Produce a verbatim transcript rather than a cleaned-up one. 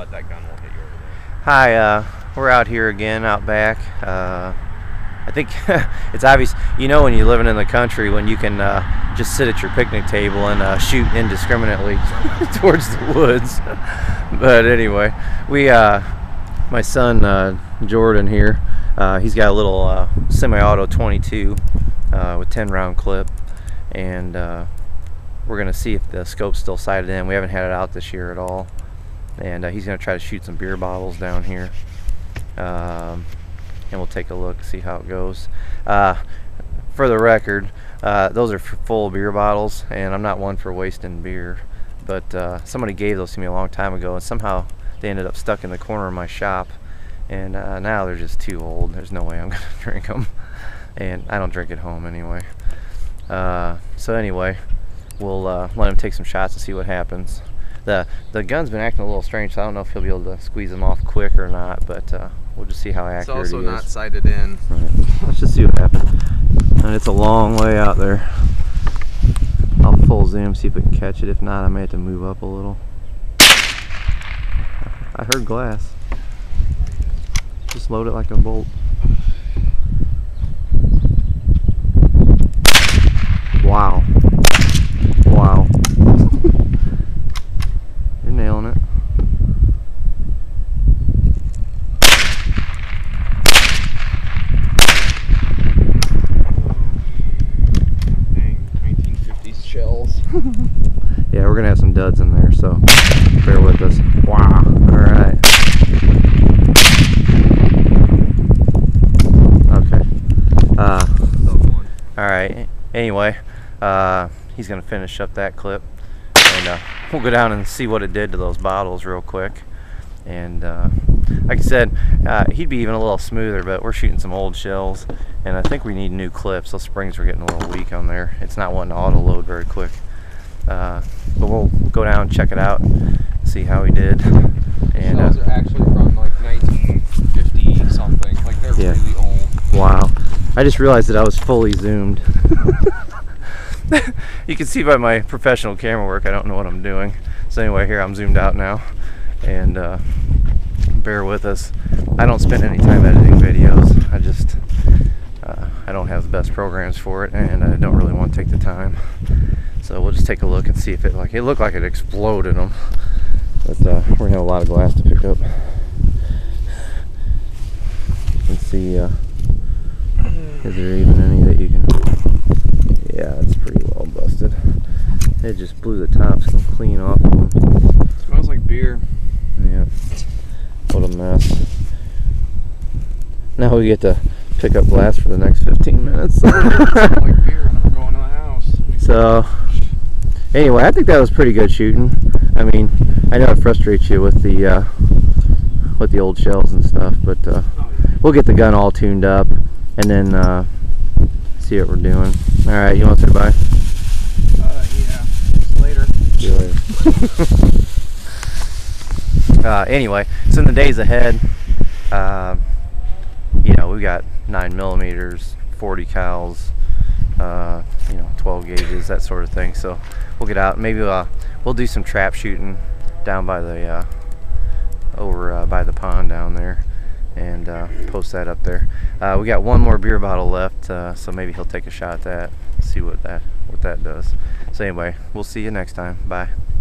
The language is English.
bet that gun will hit you over there. Hi, uh, we're out here again, out back. Uh, I think it's obvious, you know, when you're living in the country, when you can uh, just sit at your picnic table and uh, shoot indiscriminately towards the woods. But anyway, we, uh, my son uh, Jordan here, uh, he's got a little uh, semi-auto twenty-two uh, with ten round clip, and uh, we're gonna see if the scope's still sighted in. We haven't had it out this year at all, and uh, he's gonna try to shoot some beer bottles down here, um, and we'll take a look, see how it goes. Uh, for the record, uh, those are full beer bottles, and I'm not one for wasting beer, but uh, somebody gave those to me a long time ago, and somehow they ended up stuck in the corner of my shop, and uh, now they're just too old. There's no way I'm gonna drink them, and I don't drink at home anyway. Uh, so anyway, we'll uh, let him take some shots and see what happens. The the gun's been acting a little strange, so I don't know if he'll be able to squeeze them off quick or not, but uh, we'll just see how accurate It's also he is. not sighted in. Right. Let's just see what happens. And it's a long way out there. I'll full zoom, see if we can catch it. If not, I may have to move up a little. I heard glass. Just load it like a bolt. Wow. Wow. You're nailing it. Dang, nineteen fifties shells. Yeah, we're gonna have some duds in there, so bear with us. Wow. Alright. Okay. Uh, Alright. Anyway, uh, he's gonna finish up that clip, and uh, we'll go down and see what it did to those bottles real quick. And uh, like I said, uh, he'd be even a little smoother, but we're shooting some old shells, and I think we need new clips. Those springs are getting a little weak on there. It's not wanting to auto load very quick. Uh, but we'll go down and check it out, see how he did. And shells uh, are actually from like nineteen fifty something. Like they're yeah. really old. Wow. I just realized that I was fully zoomed. You can see by my professional camera work I don't know what I'm doing. So anyway, here I'm zoomed out now, and uh, bear with us. I don't spend any time editing videos. I just uh, I don't have the best programs for it, and I don't really want to take the time. So we'll just take a look and see if it like it looked like it exploded them. But uh, we're gonna have a lot of glass to pick up. You can see. Uh, Is there even any that you can? Yeah, it's pretty well busted. It just blew the tops clean off of them. Smells like beer. Yeah. What a mess. Now we get to pick up glass for the next fifteen minutes. Smells like beer, and I'm going to the house. So, anyway, I think that was pretty good shooting. I mean, I know it frustrates you with the uh, with the old shells and stuff, but uh, we'll get the gun all tuned up and then uh, see what we're doing. All right, you want to say bye? Uh, yeah. Later. See you later. uh, anyway, so in the days ahead, uh, you know, we got nine millimeters, forty cals, uh, you know, twelve gauges, that sort of thing. So we'll get out. Maybe uh, we'll do some trap shooting down by the uh, over uh, by the pond down there, and uh, post that up there. Uh, we got one more beer bottle left, uh, so maybe he'll take a shot at that, see what that what that does. So anyway, we'll see you next time. Bye.